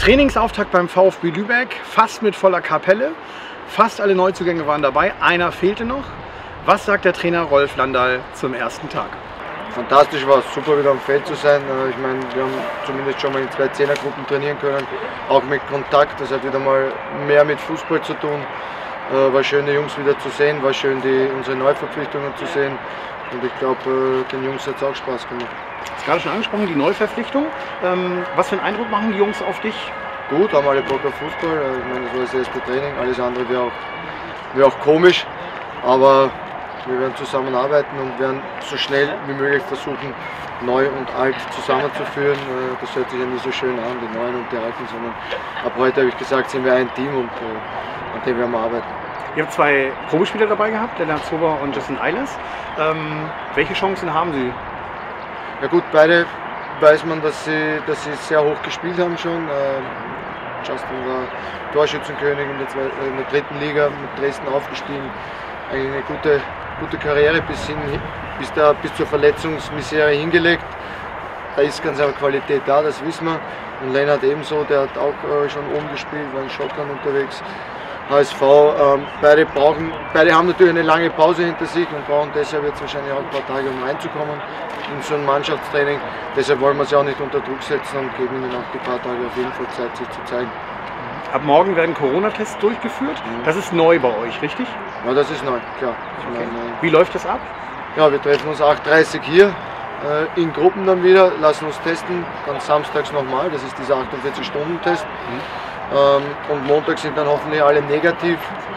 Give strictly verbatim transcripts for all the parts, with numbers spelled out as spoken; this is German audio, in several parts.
Trainingsauftakt beim VfB Lübeck, fast mit voller Kapelle. Fast alle Neuzugänge waren dabei, einer fehlte noch. Was sagt der Trainer Rolf Landal zum ersten Tag? Fantastisch war es, super wieder am Feld zu sein. Ich meine, wir haben zumindest schon mal in zwei Zehnergruppen trainieren können, auch mit Kontakt. Das hat wieder mal mehr mit Fußball zu tun. War schön, die Jungs wieder zu sehen, war schön, die, unsere Neuverpflichtungen zu sehen. Und ich glaube, den Jungs hat es auch Spaß gemacht. Du hast gerade schon angesprochen, die Neuverpflichtung. Ähm, was für einen Eindruck machen die Jungs auf dich? Gut, haben alle Bock auf Fußball. Ich meine, das war das erste Training, alles andere wäre auch, wär auch komisch. Aber wir werden zusammenarbeiten und werden so schnell wie möglich versuchen, neu und alt zusammenzuführen. Das hört sich ja nie so schön an, die Neuen und die Alten, sondern ab heute habe ich gesagt, sind wir ein Team und an dem werden wir arbeiten. Ihr habt zwei Probespieler dabei gehabt, Lennart Zober und Justin Eilers. Ähm, welche Chancen haben sie? Ja gut, beide weiß man, dass sie, dass sie sehr hoch gespielt haben schon. Ähm, Justin war Torschützenkönig in der, zwei, in der dritten Liga, mit Dresden aufgestiegen. Eigentlich eine gute, gute Karriere bis, hin, bis, da, bis zur Verletzungsmisere hingelegt. Da ist ganz eine Qualität da, das wissen wir. Und Lennart ebenso, der hat auch äh, schon oben gespielt, war in Schottland unterwegs. H S V, ähm, beide, brauchen, beide haben natürlich eine lange Pause hinter sich und brauchen deshalb jetzt wahrscheinlich auch ein paar Tage, um reinzukommen in so ein Mannschaftstraining. Deshalb wollen wir sie auch nicht unter Druck setzen und geben ihnen auch die paar Tage auf jeden Fall Zeit, sich zu zeigen. Ab morgen werden Corona-Tests durchgeführt. Mhm. Das ist neu bei euch, richtig? Ja, das ist neu, klar. Ich Okay. meine, Wie läuft das ab? ja, wir treffen uns acht Uhr dreißig hier, äh, in Gruppen dann wieder, lassen uns testen, dann samstags nochmal, das ist dieser achtundvierzig-Stunden-Test. Mhm. Ähm, und Montag sind dann hoffentlich alle negativ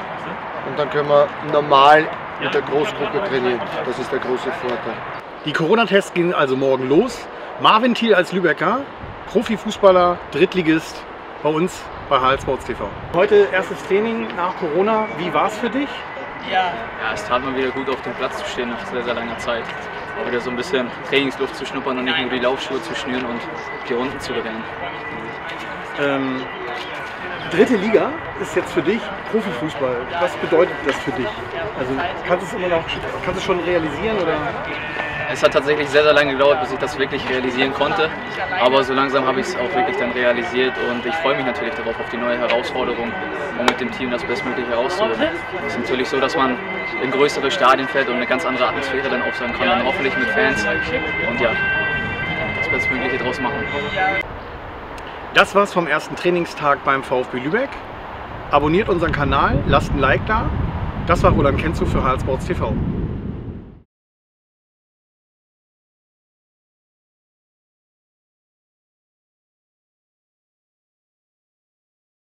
und dann können wir normal mit der Großgruppe trainieren. Das ist der große Vorteil. Die Corona-Tests gehen also morgen los. Marvin Thiel als Lübecker, Profifußballer, Drittligist bei uns bei H L Sports T V. Heute erstes Training nach Corona. Wie war es für dich? Ja, es tat mal wieder gut, auf dem Platz zu stehen nach sehr, sehr langer Zeit. Wieder so ein bisschen Trainingsluft zu schnuppern und nicht nur die Laufschuhe zu schnüren und die Runden zu drehen. Ähm, dritte Liga ist jetzt für dich Profifußball. Was bedeutet das für dich? Also kannst du es immer noch, kannst du schon realisieren oder? Es hat tatsächlich sehr, sehr lange gedauert, bis ich das wirklich realisieren konnte. Aber so langsam habe ich es auch wirklich dann realisiert und ich freue mich natürlich darauf, auf die neue Herausforderung, um mit dem Team das Bestmögliche herauszuholen. Es ist natürlich so, dass man in größere Stadien fährt und eine ganz andere Atmosphäre dann aufsagen kann, dann hoffentlich mit Fans und ja, das Bestmögliche daraus machen. Das war's vom ersten Trainingstag beim VfB Lübeck. Abonniert unseren Kanal, lasst ein Like da. Das war Roland Kenzo für H L Sports T V.